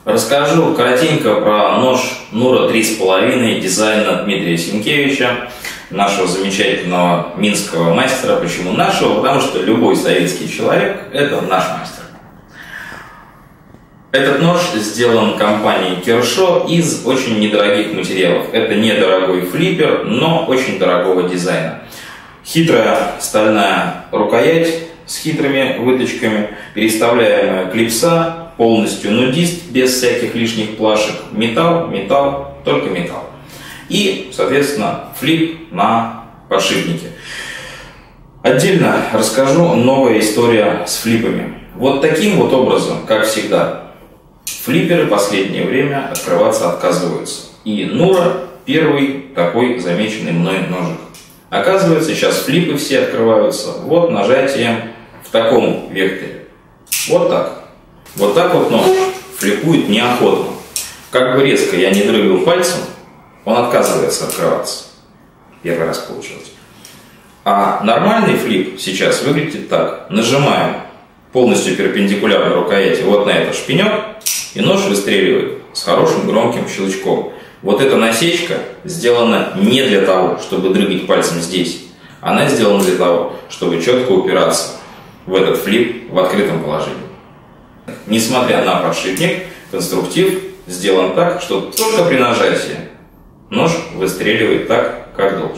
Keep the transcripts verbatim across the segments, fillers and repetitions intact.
Расскажу коротенько про нож Нура три с половиной дизайна Дмитрия Сенкевича, нашего замечательного минского мастера. Почему нашего? Потому что любой советский человек – это наш мастер. Этот нож сделан компанией Kershaw из очень недорогих материалов. Это недорогой флиппер, но очень дорогого дизайна. Хитрая стальная рукоять с хитрыми выточками, переставляемая клипса, полностью нудист, без всяких лишних плашек. Металл, металл, только металл. И, соответственно, флип на подшипнике. Отдельно расскажу новая история с флипами. Вот таким вот образом, как всегда, флипперы в последнее время открываться отказываются. И Нура первый такой замеченный мной ножик. Оказывается, сейчас флипы все открываются вот нажатием в таком векторе. Вот так. Вот так вот нож флипует неохотно. Как бы резко я не дрыгал пальцем, он отказывается открываться. Первый раз получилось. А нормальный флип сейчас выглядит так. Нажимаем полностью перпендикулярно рукояти вот на этот шпинек, и нож выстреливает с хорошим громким щелчком. Вот эта насечка сделана не для того, чтобы дрыгать пальцем здесь. Она сделана для того, чтобы четко упираться в этот флип в открытом положении. Несмотря на подшипник, конструктив сделан так, что только при нажатии нож выстреливает так, как должен.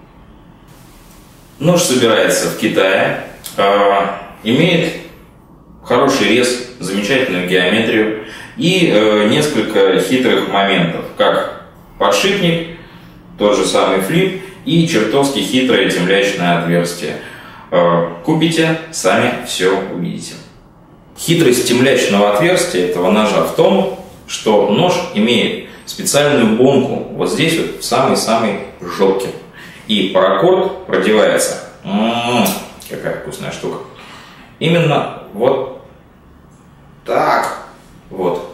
Нож собирается в Китае, э, имеет хороший рез, замечательную геометрию и э, несколько хитрых моментов, как подшипник, тот же самый флип и чертовски хитрое темлячное отверстие. Э, купите, сами все увидите. Хитрость темлячного отверстия этого ножа в том, что нож имеет специальную бомку вот здесь вот в самой-самой жопке. И паракорд продевается. М-м-м, какая вкусная штука. Именно вот так вот.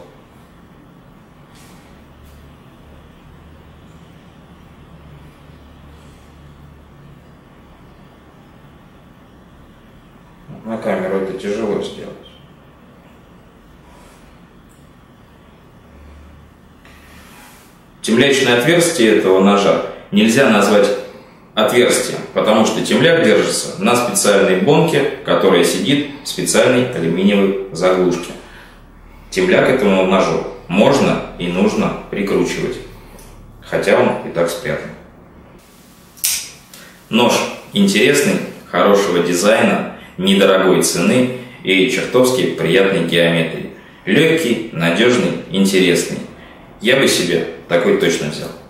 На камеру это тяжело сделать. Темлячное отверстие этого ножа нельзя назвать отверстием, потому что темляк держится на специальной бомке, которая сидит в специальной алюминиевой заглушке. Темляк этому ножу можно и нужно прикручивать, хотя он и так спрятан. Нож интересный, хорошего дизайна, недорогой цены и чертовски приятной геометрии. Легкий, надежный, интересный. Я бы себе такой точно взял.